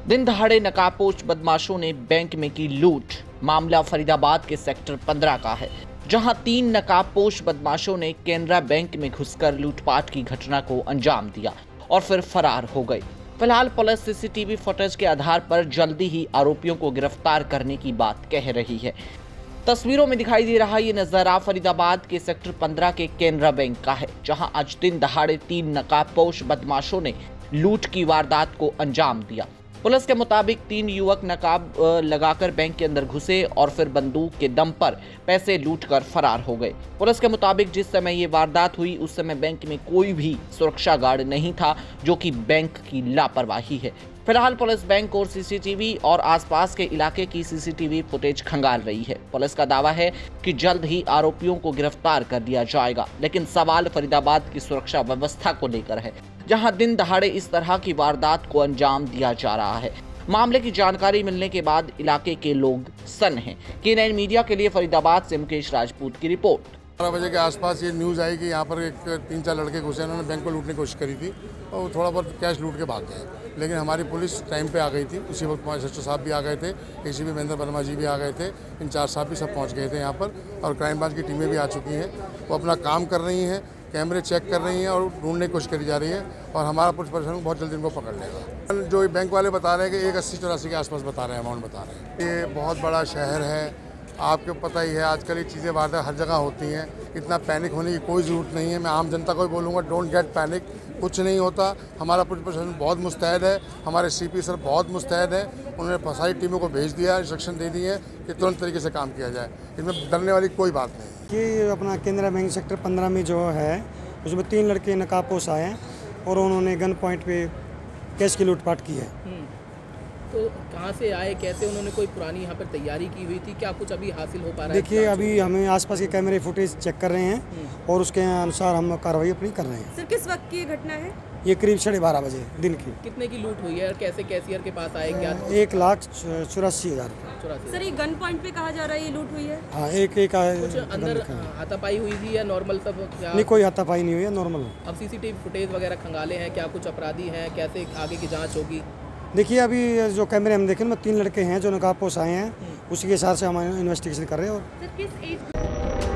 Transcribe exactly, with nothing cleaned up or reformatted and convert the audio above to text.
दिन दहाड़े नकाबपोश बदमाशों ने बैंक में की लूट। मामला फरीदाबाद के सेक्टर पंद्रह का है, जहां तीन नकाबपोश बदमाशों ने केनरा बैंक में घुसकर लूटपाट की घटना को अंजाम दिया और फिर फरार हो गए। फिलहाल पुलिस सीसीटीवी फुटेज के आधार पर जल्दी ही आरोपियों को गिरफ्तार करने की बात कह रही है। तस्वीरों में दिखाई दे रहा ये नजारा फरीदाबाद के सेक्टर पंद्रह के केनरा बैंक का है, जहां आज दिन दहाड़े तीन नकाबपोश बदमाशों ने लूट की वारदात को अंजाम दिया। पुलिस के मुताबिक तीन युवक नकाब लगाकर बैंक के अंदर घुसे और फिर बंदूक के दम पर पैसे लूटकर फरार हो गए। पुलिस के मुताबिक जिस समय ये वारदात हुई उस समय बैंक में कोई भी सुरक्षा गार्ड नहीं था, जो कि बैंक की लापरवाही है। फिलहाल पुलिस बैंक और सीसीटीवी और आसपास के इलाके की सीसीटीवी फुटेज खंगाल रही है। पुलिस का दावा है कि जल्द ही आरोपियों को गिरफ्तार कर लिया जाएगा, लेकिन सवाल फरीदाबाद की सुरक्षा व्यवस्था को लेकर है, जहां दिन दहाड़े इस तरह की वारदात को अंजाम दिया जा रहा है। मामले की जानकारी मिलने के बाद इलाके के लोग सन्न हैं। के नाइन मीडिया के लिए फरीदाबाद से मुकेश राजपूत की रिपोर्ट। बारह बजे के आसपास ये न्यूज़ आई कि यहाँ पर एक तीन चार लड़के घुसे, उन्होंने बैंक को लूटने की कोशिश करी थी और थोड़ा बहुत कैश लूट के भाग गए। लेकिन हमारी पुलिस टाइम पे आ गई थी। उसी वक्त एस एच ओ साहब भी आ गए थे, एसीपी महेंद्र वर्मा जी भी आ गए थे, इंचार्ज साहब भी सब पहुँच गए थे यहाँ पर, और क्राइम ब्रांच की टीमें भी आ चुकी हैं। वो अपना काम कर रही हैं, कैमरे चेक कर रही हैं और ढूंढने की कोशिश करी जा रही है, और हमारा पुलिस प्रशासन बहुत जल्दी इनको पकड़ लेगा। जो बैंक वाले बता रहे हैं कि एक अस्सी चौरासी के आसपास बता रहे हैं, अमाउंट बता रहे हैं। ये बहुत बड़ा शहर है, आपको पता ही है, आजकल ये चीज़ें वारदात हर जगह होती हैं। इतना पैनिक होने की कोई ज़रूरत नहीं है। मैं आम जनता को भी बोलूँगा, डोंट गेट पैनिक, कुछ नहीं होता। हमारा पुलिस प्रशासन बहुत मुस्तैद है, हमारे सीपी सर बहुत मुस्तैद है। उन्होंने सारी टीमों को भेज दिया, इंस्ट्रक्शन दे दिए कि तुरंत तरीके से काम किया जाए। इसमें डरने वाली कोई बात नहीं। कि अपना केनरा बैंक सेक्टर पंद्रह में जो है, उसमें तीन लड़के नकाबपोश आए हैं और उन्होंने गन पॉइंट पे कैश की लूटपाट की है। तो कहाँ से आए, कैसे, उन्होंने कोई पुरानी यहाँ पर तैयारी की हुई थी, क्या कुछ अभी हासिल हो पा रहा है? देखिए, अभी हमें आसपास के कैमरे फुटेज चेक कर रहे हैं और उसके अनुसार हम कार्रवाई अपनी कर रहे हैं। सर, किस वक्त की घटना है? ये करीब साढ़े बारह बजे दिन की। कितने की लूट हुई है और कैसे कैशियर के पास आए? क्या एक लाख चौरासी हज़ार चौरासी। सर, ये गन पॉइंट पे कहा जा रहा है ये लूट हुई है? हाँ, एक एक कुछ अंदर हाथापाई हुई थी या नॉर्मल सब? क्या नहीं, कोई हाथापाई नहीं हुई है, नॉर्मल। अब सीसीटीवी फुटेज वगैरह खंगाले हैं, क्या कुछ अपराधी हैं, कैसे आगे की जाँच होगी? देखिए, अभी जो कैमरे हम देखें में तीन लड़के हैं जो नकाबपोश आए हैं, उसी के हिसाब से हम इन्वेस्टिगेशन कर रहे हैं। और सर, किस एज